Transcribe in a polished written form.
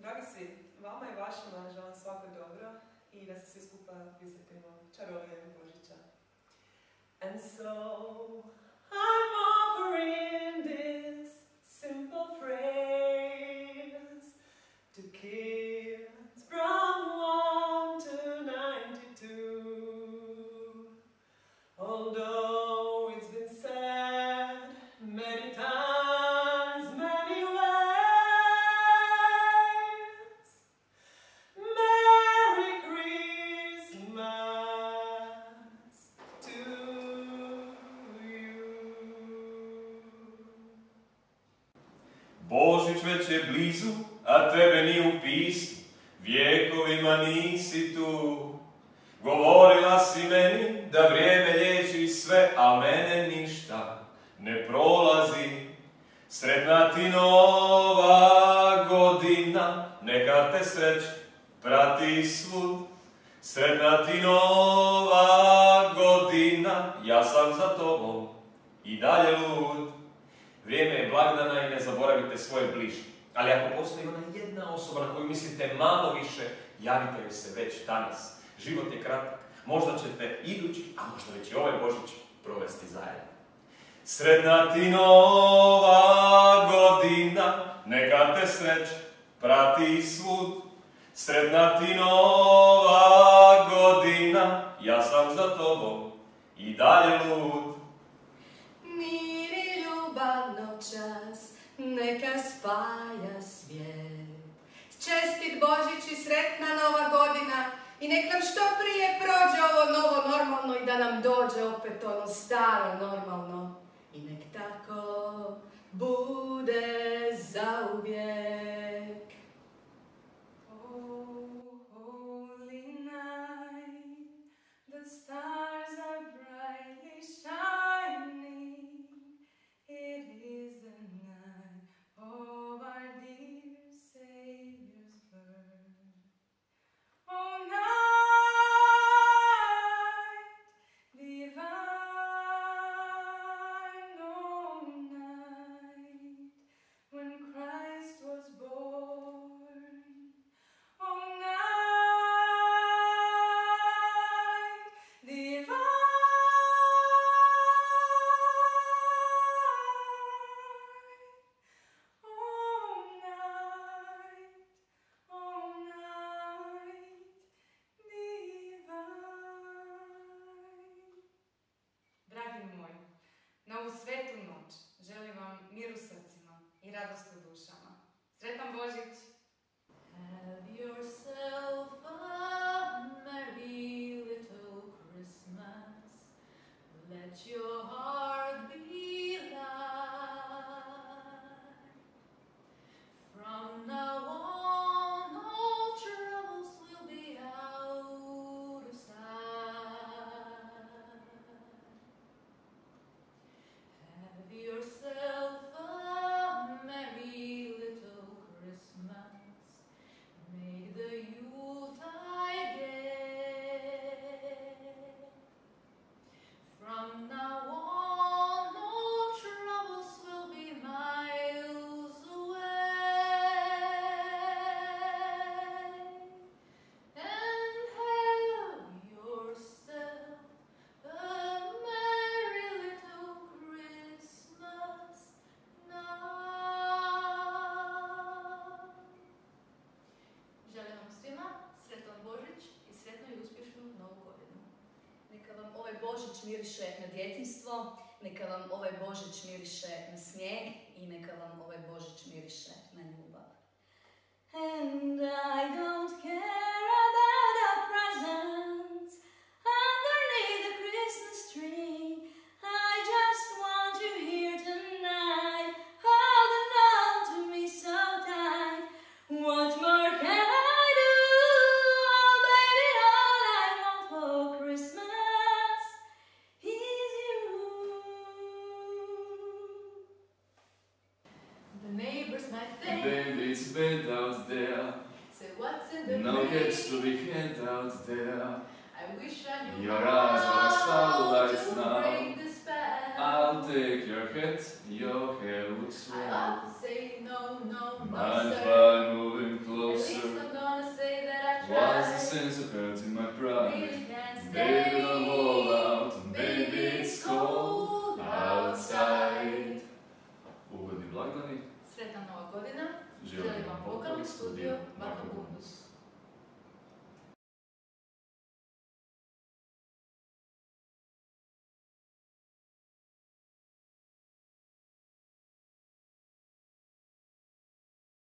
Dragi svi, vama i vašima želim svako dobro i da se svi skupa prisjetimo čarovnijeg Božića. And so, I'm offering this simple phrase to kids from 1 to 92. Although it's been said many times, many ways, Merry Christmas to you. Božić već je blizu, a tebe ni u pismu, vijekovima nisi tu. Govorila si meni da vrijeme liječi sve, a mene ništa ne prolazi. Sretna ti nova godina, neka te sreća prati svud. Sretna ti nova godina, ja sam za tobom i dalje lud. Vrijeme je blagdana i ne zaboravite svoje bližnje. Ali ako postoji ona jedna osoba na koju mislite malo više, javite joj se već danas. Život je kratak, možda ćete idući, a možda već i ovaj Božić provesti zajedno. Sretna ti nova godina, neka te sreća prati svud. Sretna ti nova godina, ja sam za tobom i dalje lud. Mir i ljubav noćas, neka spaja svijet. Čestit Božić i sretna nova godina, i nek nam što prije prođe ovo novo normalno i da nam dođe opet ono staro normalno. I nek tako bude zauvijek. Oh, holy night, the stars are brightly shining. It is the night of our dear Savior's birth. Oh, night divine, oh, night when Christ was born. Oh, night divine, oh, night divine. Dragi moji, na ovu svetu noć želim vam mir u srcima i radost u dušama. Sretan Božić! Have yourself a merry little Christmas. Let your heart be light. From now on, all troubles will be out of sight. Have yourself a merry little Christmas. Make the Yuletide gay. From now on, all troubles will be miles away. And have yourself a merry little Christmas now. Želim vam svima sretan Božić i sretnu i uspješnu Novu godinu. Neka vam ovaj Božić miriše na djetinjstvo, neka vam ovaj Božić miriše na snijeg i neka vam ovaj Božić miriše na ljubav. And I don't care about the presents underneath the Christmas tree. I just want you here tonight, holding on to me so tight. What more can I do? Oh, baby, all I want for Christmas is you. The neighbors might think, Baby, it's bad out there. say what's in the No plate? gets to be had out there. I wish I knew Your eyes are starlight to now. break the spell. I'll take your hat, your hair looks I well. ought to say no, no, no, But sir.